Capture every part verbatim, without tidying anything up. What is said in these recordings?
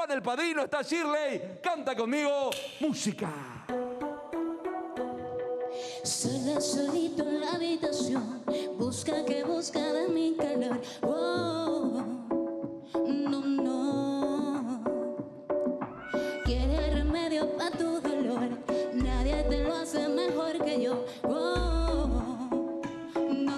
Juan el Padrino, está Shirley. Canta conmigo, música. Sola, solito en la habitación, busca que busca de mi calor. Oh, no, no. Quiere remedio para tu dolor, nadie te lo hace mejor que yo. Oh, no,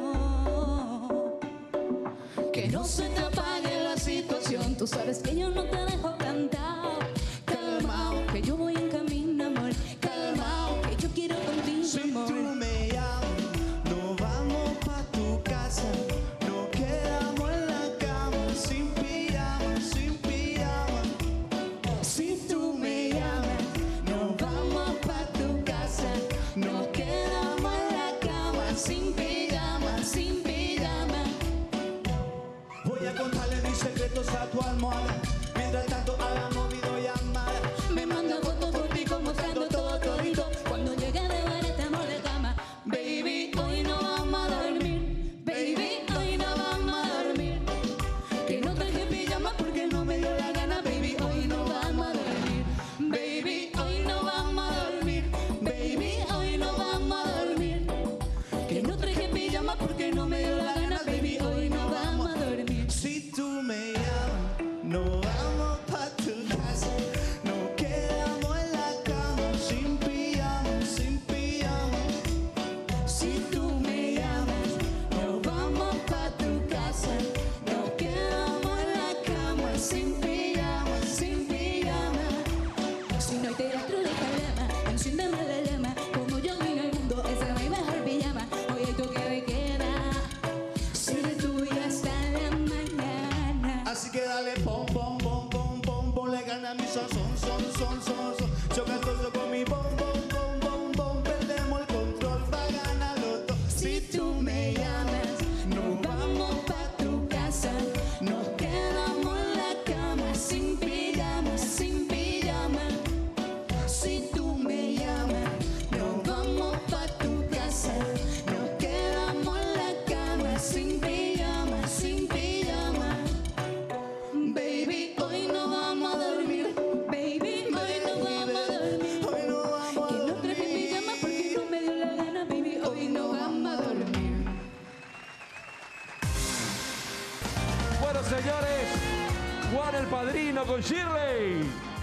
no. Que no se te apague la situación, tú sabes que yo no te dejo cantar. Calmao, que yo voy en camino, amor. Calmao, que yo quiero contigo. Si tú me llamas, nos vamos pa' tu casa. Nos quedamos en la cama, sin pijama, sin pijama. Si tú me llamas, nos vamos pa' tu casa. Nos quedamos en la cama, sin pijama, sin pijama. Voy a contarle mis secretos a tu almohada. Mientras tanto hagamos videollamada. Me manda fotos por ti mostrando todo todito. Cuando llegue de ver estamos de cama. Baby, hoy no vamos a dormir. Baby, hoy no vamos a dormir. Que no traje pijama porque no me dio la gana. Baby, hoy no vamos a dormir. Baby, hoy no vamos a dormir. Baby, hoy no vamos a dormir. Que no traje pijama porque no me dio la gana. Baby, hoy no vamos a dormir. Si tú me llamas, nos vamos pa' tu casa. Nos quedamos en la cama, sin pijama, sin pijama. Si tú me llamas, nos vamos pa' tu casa. Nos quedamos en la cama, sin pijama, sin pijama. Si no hay teatro de calama, enciéndeme la llama. Como yo vine al mundo, esa es mi mejor pijama. Hoy hay toque de queda, seré tuya hasta la mañana. Así que dale pom, pom, pom, pom, pom, ponle gana a mi son, son, son, son, son, son. Choca todo con mi bom, bom, bom, bom, bom. Perdemos el control pa' ganarlo todo. Si tú me llamas, nos vamos pa' tu casa. Nos quedamos en la cama, sin pijama, sin pijama. Si tú me llamas, nos vamos pa' tu casa. Nos quedamos en la cama, sin pijama, sin pijama. Baby, hoy no vamos a dormir. Baby, hoy no vamos a dormir. Hoy no vamos a Que no traje dormir. pijama porque no me dio la gana. Baby, hoy no vamos a dormir. Bueno, señores, Juan el Padrino con Shirley.